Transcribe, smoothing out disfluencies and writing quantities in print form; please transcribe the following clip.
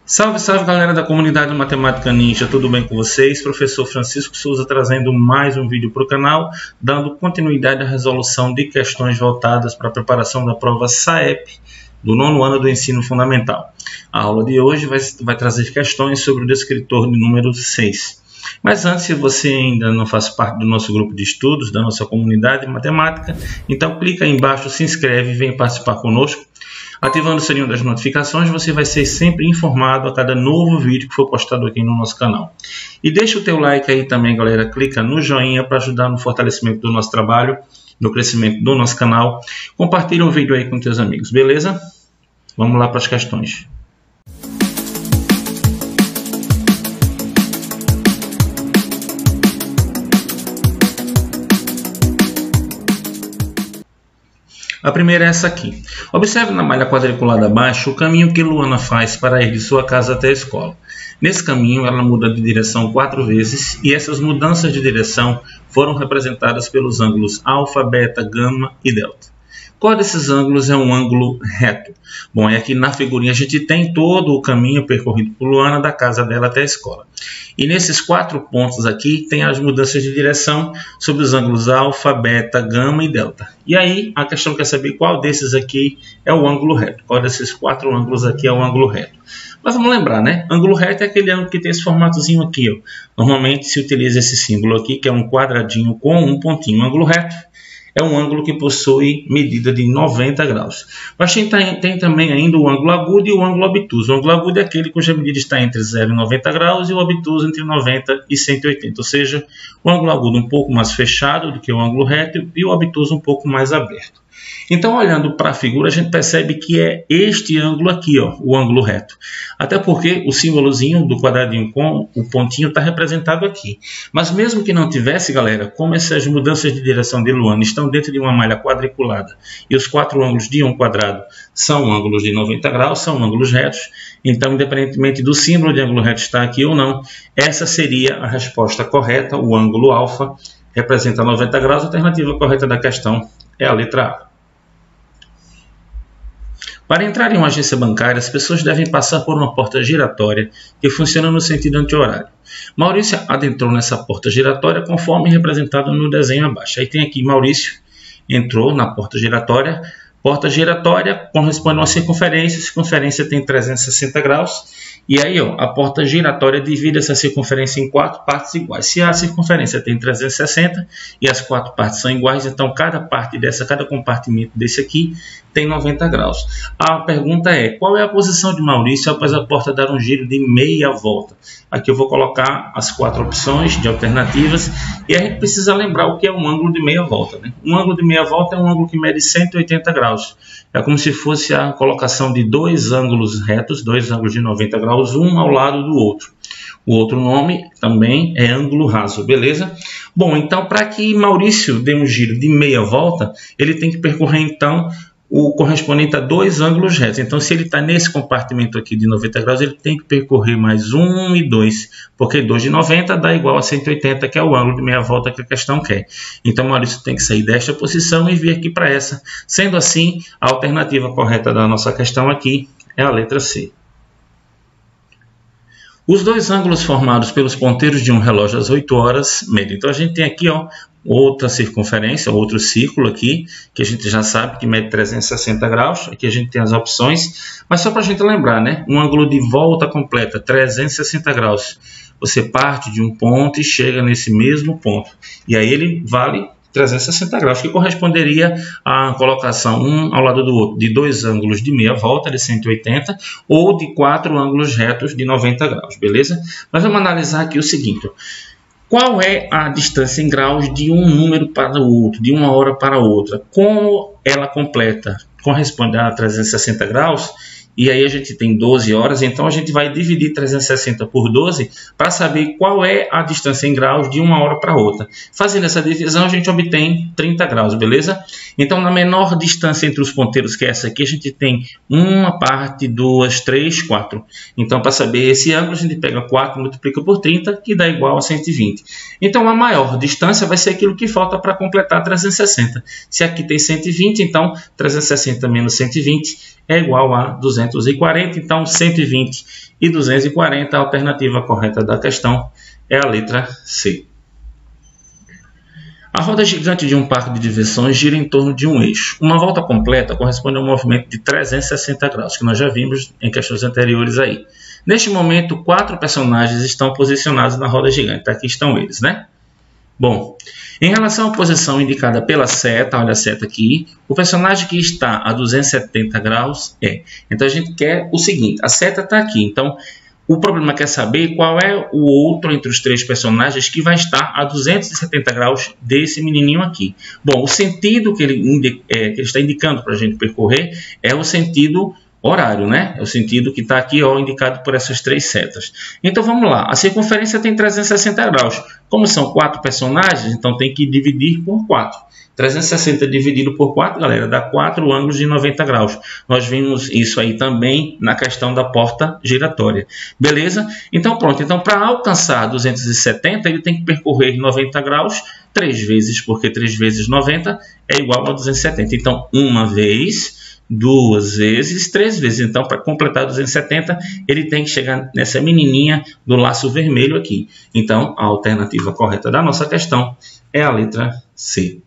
Salve, salve galera da comunidade Matemática Ninja, tudo bem com vocês? Professor Francisco Souza trazendo mais um vídeo para o canal, dando continuidade à resolução de questões voltadas para a preparação da prova SAEP do nono ano do ensino fundamental. A aula de hoje vai trazer questões sobre o descritor de número 6. Mas antes, se você ainda não faz parte do nosso grupo de estudos, da nossa comunidade matemática, então clica aí embaixo, se inscreve e vem participar conosco. Ativando o sininho das notificações, você vai ser sempre informado a cada novo vídeo que for postado aqui no nosso canal. E deixa o teu like aí também, galera. Clica no joinha para ajudar no fortalecimento do nosso trabalho, no crescimento do nosso canal. Compartilha o vídeo aí com teus amigos, beleza? Vamos lá para as questões. A primeira é essa aqui. Observe na malha quadriculada abaixo o caminho que Luana faz para ir de sua casa até a escola. Nesse caminho, ela muda de direção 4 vezes e essas mudanças de direção foram representadas pelos ângulos alfa, beta, gama e delta. Qual desses ângulos é um ângulo reto? Bom, aqui na figurinha a gente tem todo o caminho percorrido por Luana da casa dela até a escola. E nesses 4 pontos aqui tem as mudanças de direção sobre os ângulos alfa, beta, gama e delta. E aí a questão quer saber qual desses aqui é o ângulo reto. Qual desses 4 ângulos aqui é o ângulo reto. Mas vamos lembrar, né? Ângulo reto é aquele ângulo que tem esse formatozinho aqui, ó. Normalmente se utiliza esse símbolo aqui, que é um quadradinho com um pontinho. Ângulo reto é um ângulo que possui medida de 90 graus. Mas tem também ainda o ângulo agudo e o ângulo obtuso. O ângulo agudo é aquele cuja medida está entre 0 e 90 graus e o obtuso entre 90 e 180. Ou seja, o ângulo agudo um pouco mais fechado do que o ângulo reto e o obtuso um pouco mais aberto. Então, olhando para a figura, a gente percebe que é este ângulo aqui, ó, o ângulo reto. Até porque o símbolozinho do quadradinho com o pontinho está representado aqui. Mas mesmo que não tivesse, galera, como essas mudanças de direção de Luana estão dentro de uma malha quadriculada e os 4 ângulos de um quadrado são ângulos de 90 graus, são ângulos retos, então, independentemente do símbolo de ângulo reto estar aqui ou não, essa seria a resposta correta. O ângulo alfa representa 90 graus, a alternativa correta da questão é a letra A. Para entrar em uma agência bancária, as pessoas devem passar por uma porta giratória que funciona no sentido anti-horário. Maurício adentrou nessa porta giratória conforme representado no desenho abaixo. Aí tem aqui Maurício entrou na porta giratória. Porta giratória corresponde a uma circunferência. A circunferência tem 360 graus. E aí, ó, a porta giratória divide essa circunferência em 4 partes iguais. Se a circunferência tem 360 e as 4 partes são iguais, então cada compartimento desse aqui tem 90 graus. A pergunta é, qual é a posição de Maurício após a porta dar um giro de meia volta? Aqui eu vou colocar as 4 opções de alternativas e a gente precisa lembrar o que é um ângulo de meia volta, né? Um ângulo de meia volta é um ângulo que mede 180 graus. É como se fosse a colocação de 2 ângulos retos, 2 ângulos de 90 graus, um ao lado do outro. O outro nome também é ângulo raso, beleza? Bom, então para que Maurício dê um giro de meia volta, ele tem que percorrer então o correspondente a 2 ângulos retos. Então, se ele está nesse compartimento aqui de 90 graus, ele tem que percorrer mais 1 e 2, porque 2 de 90 dá igual a 180, que é o ângulo de meia volta que a questão quer. Então, Maurício tem que sair desta posição e vir aqui para essa. Sendo assim, a alternativa correta da nossa questão aqui é a letra C. Os 2 ângulos formados pelos ponteiros de um relógio às 8 horas medem. Então, a gente tem aqui, ó, outra circunferência, outro círculo aqui, que a gente já sabe que mede 360 graus. Aqui a gente tem as opções, mas só para a gente lembrar, né? Um ângulo de volta completa, 360 graus. Você parte de um ponto e chega nesse mesmo ponto. E aí ele vale 360 graus, que corresponderia à colocação um ao lado do outro de 2 ângulos de meia volta de 180 ou de 4 ângulos retos de 90 graus, beleza? Mas vamos analisar aqui o seguinte. Qual é a distância em graus de um número para o outro, de uma hora para outra? Como ela completa corresponde a 360 graus, e aí a gente tem 12 horas, então a gente vai dividir 360 por 12 para saber qual é a distância em graus de uma hora para outra. Fazendo essa divisão, a gente obtém 30 graus, beleza? Então, na menor distância entre os ponteiros, que é essa aqui, a gente tem uma parte, 2, 3, 4. Então, para saber esse ângulo, a gente pega 4, multiplica por 30, que dá igual a 120. Então, a maior distância vai ser aquilo que falta para completar 360. Se aqui tem 120, então 360 menos 120 é igual a 220. 240, então 120 e 240, a alternativa correta da questão é a letra C. A roda gigante de um parque de diversões gira em torno de um eixo. Uma volta completa corresponde a um movimento de 360 graus, que nós já vimos em questões anteriores aí. Neste momento, 4 personagens estão posicionados na roda gigante. Aqui estão eles, né? Bom, em relação à posição indicada pela seta, olha a seta aqui, o personagem que está a 270 graus é. Então, a gente quer o seguinte, a seta está aqui, então o problema quer saber qual é o outro entre os 3 personagens que vai estar a 270 graus desse menininho aqui. Bom, o sentido que ele está indicando para a gente percorrer é o sentido horário, né? É o sentido que está aqui, ó, indicado por essas 3 setas. Então, vamos lá. A circunferência tem 360 graus. Como são 4 personagens, então tem que dividir por 4. 360 dividido por 4, galera, dá 4 ângulos de 90 graus. Nós vimos isso aí também na questão da porta giratória. Beleza? Então, pronto. Então, para alcançar 270, ele tem que percorrer 90 graus 3 vezes, porque 3 vezes 90 é igual a 270. Então, uma vez, 2 vezes, 3 vezes. Então, para completar 270, ele tem que chegar nessa menininha do laço vermelho aqui. Então, a alternativa correta da nossa questão é a letra C.